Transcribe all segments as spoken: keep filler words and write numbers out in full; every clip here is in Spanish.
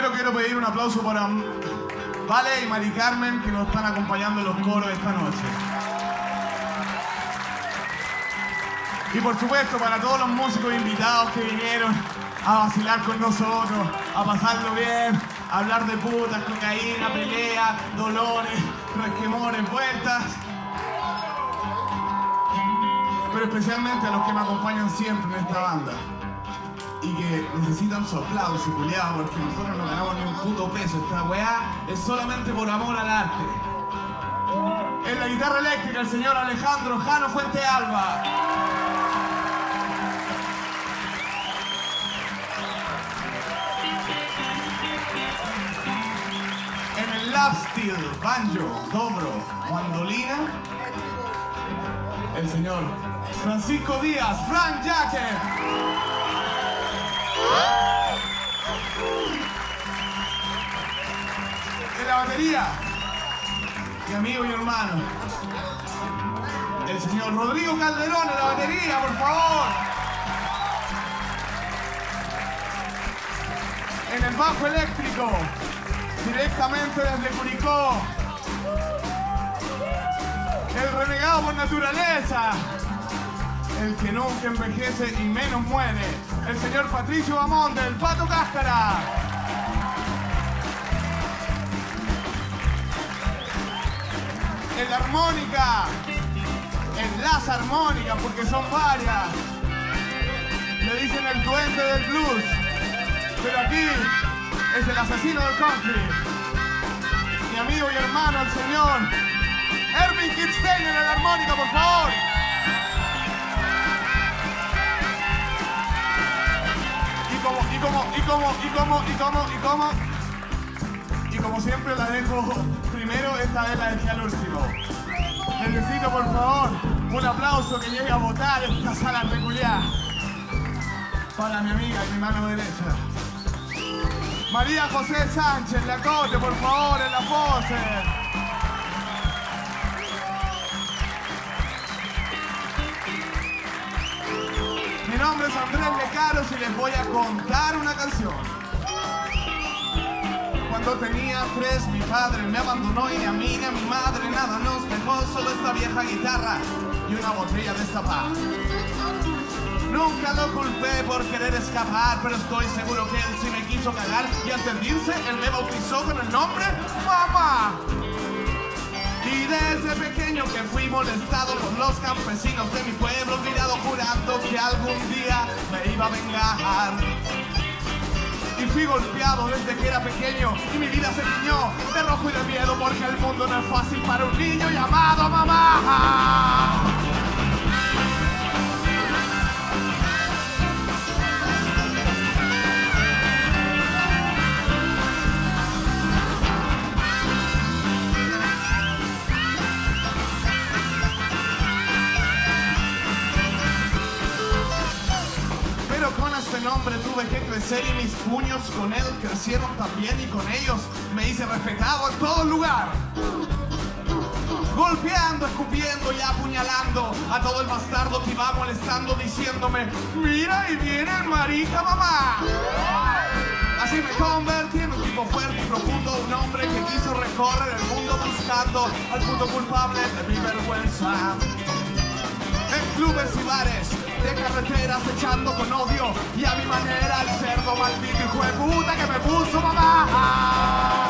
Primero quiero pedir un aplauso para Vale y Mari Carmen, que nos están acompañando en los coros esta noche. Y por supuesto para todos los músicos invitados que vinieron a vacilar con nosotros, a pasarlo bien, a hablar de putas, cocaína, pelea, dolores, resquemores, vueltas. Pero especialmente a los que me acompañan siempre en esta banda y que necesitan su aplauso, culiado, porque nosotros no ganamos ni un puto peso. Esta weá es solamente por amor al arte. En la guitarra eléctrica, el señor Alejandro Jano Fuentealba. En el lap steel, banjo, dobro, mandolina, el señor Francisco Díaz, Frank Jacket. En la batería, mi amigo y hermano, el señor Rodrigo Calderón en la batería, por favor. En el bajo eléctrico, directamente desde Curicó, el renegado por naturaleza, el que nunca envejece y menos muere, el señor Patricio Bamonte, el Pato Cáscara. En la armónica, en las armónicas, porque son varias, le dicen el duende del blues, pero aquí es el asesino del country, mi amigo y hermano, el señor Erwin Kitzstein en la armónica, por favor. Y como, y como, y como, y como, y como, y como, y como siempre la dejo primero, esta vez la dejé al último. Necesito, por favor, un aplauso que llegue a votar esta sala peculiar para mi amiga y mi mano derecha. María José Sánchez, la cote, por favor, en la pose. Mi nombre es Andrés Lecaros y les voy a contar una canción. Cuando tenía tres, mi padre me abandonó y ni a mí ni a mi madre nada nos dejó, solo esta vieja guitarra y una botella de destapada. Nunca lo culpé por querer escapar, pero estoy seguro que él sí me quiso cagar y antes de irse, él me bautizó con el nombre Mamá. Y desde pequeño que fui molestado por los campesinos de mi pueblo, mirado jurando que algún día me iba a vengar. Y fui golpeado desde que era pequeño y mi vida se tiñó de rojo y de miedo, porque el mundo no es fácil para un niño llamado mamá. Nombre tuve que crecer y mis puños con él crecieron también, y con ellos me hice respetado en todo lugar, golpeando, escupiendo y apuñalando a todo el bastardo que iba molestando, diciéndome: mira, y viene el marica mamá. Así me convertí en un tipo fuerte y profundo, un hombre que quiso recorrer el mundo buscando al punto culpable de mi vergüenza. En clubes y bares, de carreteras, echando con odio y a mi manera el cerdo maldito hijo de puta que me puso mamá.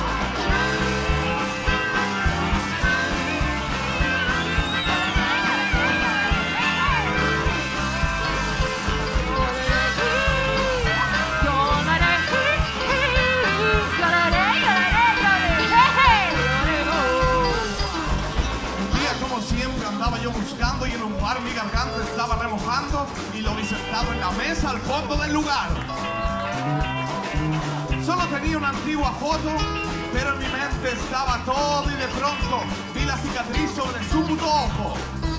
Yo buscando y en un bar mi garganta estaba remojando y lo vi sentado en la mesa al fondo del lugar. Solo tenía una antigua foto, pero en mi mente estaba todo, y de pronto vi la cicatriz sobre su puto ojo.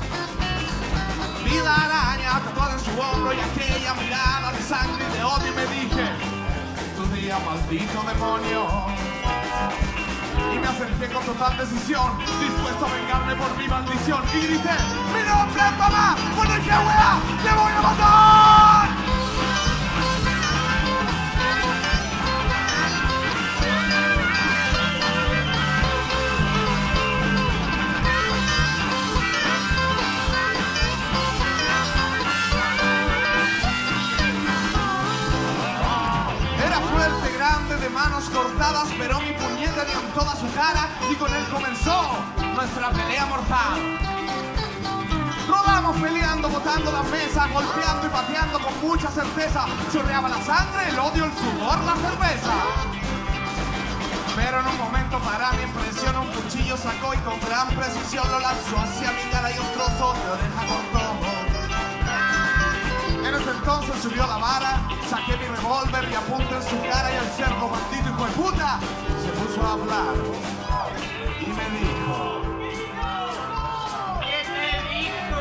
Vi la araña tatuada en su hombro y aquella mirada de sangre y de odio, y me dije: tu día, maldito demonio. Y me acerqué con total decisión, dispuesto a vengarme por mi maldición, y grité: ¡mi nombre es mamá! ¡Por el que wea te voy a matar! manos cortadas, pero mi puñete dio en toda su cara y con él comenzó nuestra pelea mortal. Rodamos peleando, botando la mesa, golpeando y pateando con mucha certeza. Chorreaba la sangre, el odio, el sudor, la cerveza. Pero en un momento, para mi impresión, un cuchillo sacó y con gran precisión lo lanzó hacia mi cara y un trozo de oreja cortó. En ese entonces subió la vara, saqué mi revólver y apunté en su cara y el cerdo maldito hijo de puta se puso a hablar y me dijo: ¿qué te dijo?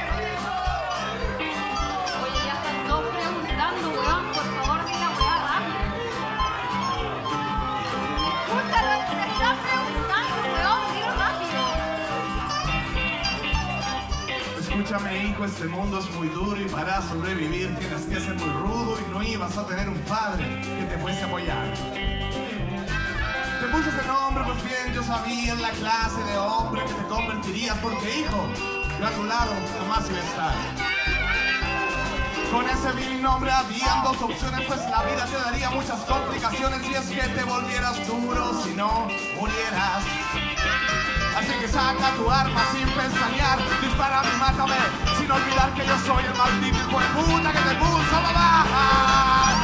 Oye, ya están todos preguntando, weón, por favor, di la weá rápido. Escúchalo, te están preguntando, weón, dilo rápido. Escúchame, hijo, este mundo es muy duro y para sobrevivir tienes que ser muy rudo y no ibas a tener un padre que te fuese a apoyar. Te puse ese nombre, pues bien, yo sabía en la clase de hombre que te convertirías porque, hijo, yo a tu lado jamás iba a estar. Con ese vil nombre habían dos opciones, pues la vida te daría muchas complicaciones si es que te volvieras duro, si no murieras. Así que saca tu arma sin pestañear, dispárame y mátame, sin olvidar que yo soy el maldito hijo de puta que te puso a bajar.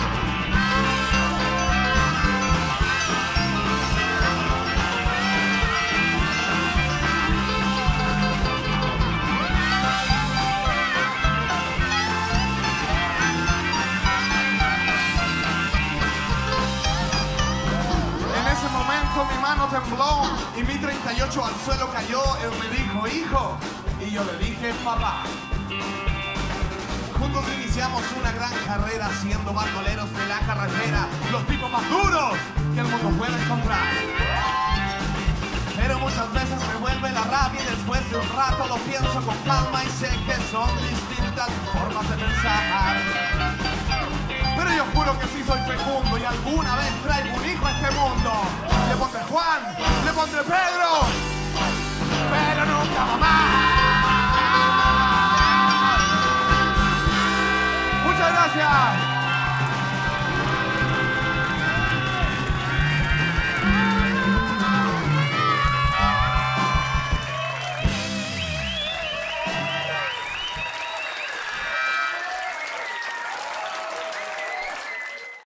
Mi mano tembló y mi treinta y ocho al suelo cayó. Él me dijo: hijo, y yo le dije: papá. Juntos iniciamos una gran carrera siendo bandoleros de la carretera, los tipos más duros que el mundo puede encontrar. Pero muchas veces me vuelve la rabia y después de un rato lo pienso con calma y sé que son distintas formas de pensar. Pero yo juro que sí soy fecundo y alguna vez traigo un hijo a este mundo. Le pondré Juan, le pondré Pedro,